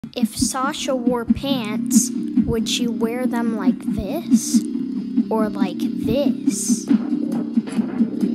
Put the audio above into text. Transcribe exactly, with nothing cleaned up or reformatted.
If Sasha wore pants, would she wear them like this? Or like this?